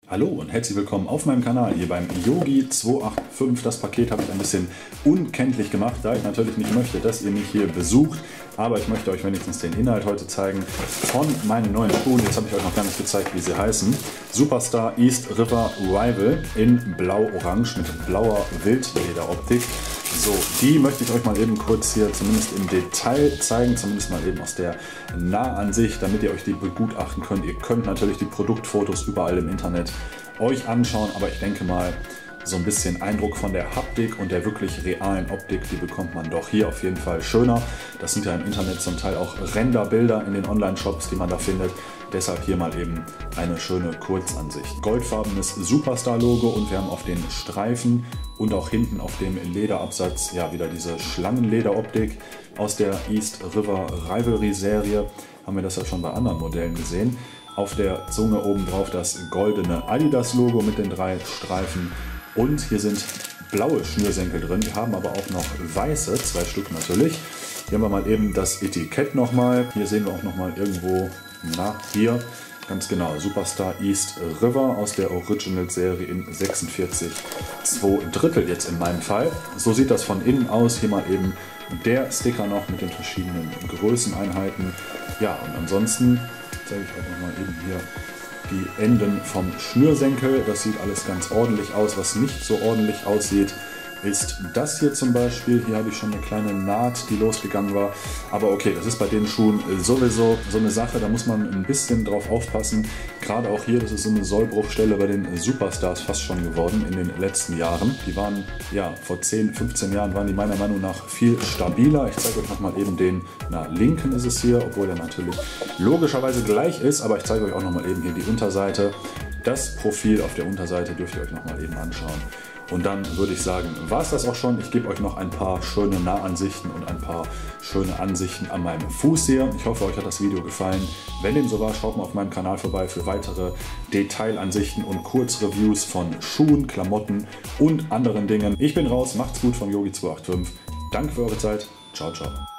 Hallo und herzlich willkommen auf meinem Kanal hier beim Yogi 285. Das Paket habe ich ein bisschen unkenntlich gemacht, da ich natürlich nicht möchte, dass ihr mich hier besucht. Aber ich möchte euch wenigstens den Inhalt heute zeigen von meinen neuen Schuhen. Jetzt habe ich euch noch gar nicht gezeigt, wie sie heißen. Superstar East River Rival in blau-orange mit blauer Wildlederoptik. So, die möchte ich euch mal eben kurz hier zumindest im Detail zeigen, zumindest mal eben aus der Nahansicht, damit ihr euch die begutachten könnt. Ihr könnt natürlich die Produktfotos überall im Internet euch anschauen, aber ich denke mal, so ein bisschen Eindruck von der Haptik und der wirklich realen Optik, die bekommt man doch hier auf jeden Fall schöner. Das sind ja im Internet zum Teil auch Renderbilder in den Online-Shops, die man da findet. Deshalb hier mal eben eine schöne Kurzansicht. Goldfarbenes Superstar-Logo und wir haben auf den Streifen und auch hinten auf dem Lederabsatz ja wieder diese Schlangenlederoptik aus der East River Rivalry Serie. Haben wir das ja schon bei anderen Modellen gesehen. Auf der Zunge oben drauf das goldene Adidas-Logo mit den 3 Streifen. Und hier sind blaue Schnürsenkel drin. Wir haben aber auch noch weiße, 2 Stück natürlich. Hier haben wir mal eben das Etikett nochmal. Hier sehen wir auch nochmal irgendwo, hier, ganz genau, Superstar East River aus der Original-Serie in 46 2/3 jetzt in meinem Fall. So sieht das von innen aus. Hier mal eben der Sticker noch mit den verschiedenen Größeneinheiten. Ja, und ansonsten zeige ich euch nochmal eben hier die Enden vom Schnürsenkel. Das sieht alles ganz ordentlich aus. Was nicht so ordentlich aussieht, ist das hier zum Beispiel. Hier habe ich schon eine kleine Naht, die losgegangen war. Aber okay, das ist bei den Schuhen sowieso so eine Sache. Da muss man ein bisschen drauf aufpassen. Gerade auch hier, das ist so eine Sollbruchstelle bei den Superstars fast schon geworden in den letzten Jahren. Die waren, ja, vor 10, 15 Jahren waren die meiner Meinung nach viel stabiler. Ich zeige euch nochmal eben den, linken ist es hier, obwohl der natürlich logischerweise gleich ist. Aber ich zeige euch auch nochmal eben hier die Unterseite. Das Profil auf der Unterseite dürft ihr euch nochmal eben anschauen. Und dann würde ich sagen, war es das auch schon. Ich gebe euch noch ein paar schöne Nahansichten und ein paar schöne Ansichten an meinem Fuß hier. Ich hoffe, euch hat das Video gefallen. Wenn dem so war, schaut mal auf meinem Kanal vorbei für weitere Detailansichten und Kurzreviews von Schuhen, Klamotten und anderen Dingen. Ich bin raus, macht's gut vom Yogi 285. Danke für eure Zeit. Ciao, ciao.